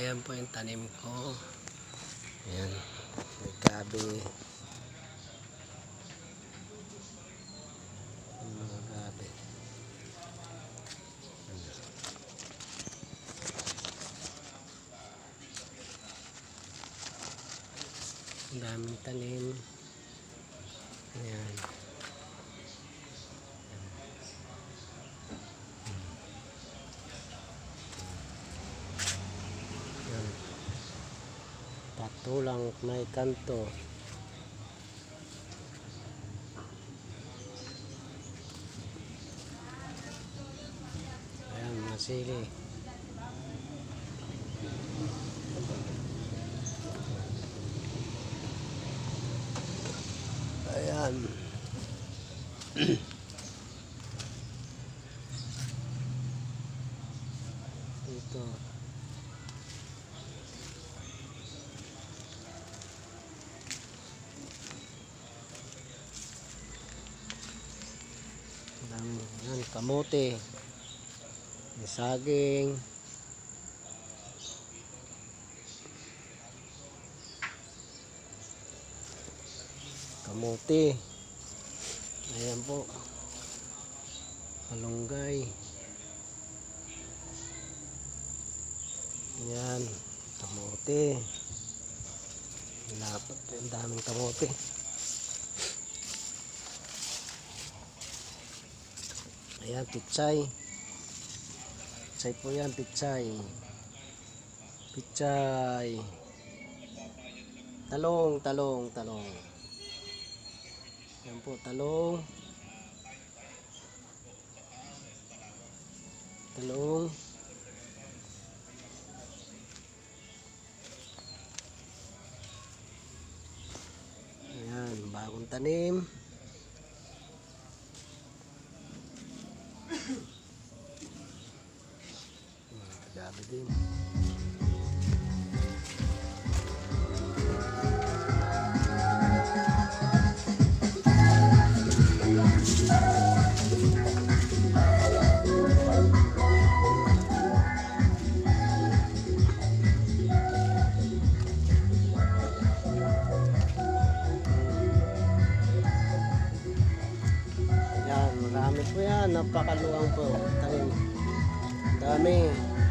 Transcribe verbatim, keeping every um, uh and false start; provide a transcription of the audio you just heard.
Ayan po yung tanim ko. Ayan. May gabi. Mga gabi. Ang daming tanim. Ayan. Patulang may kanto. Ayan, masili. Ayan. Ito. Ayan, kamote, may saging, kamote, ayan po, malunggay, ayan, kamote, dapat ang daming kamote. Ayan, pichay. Pichay po yan, pichay. Pichay. Talong, talong, talong. Ayan po, talong. Talong. Ayan, bagong tanim. Dami din. Yan, marami po yan. Napakaluwang po. Tanim. Dami.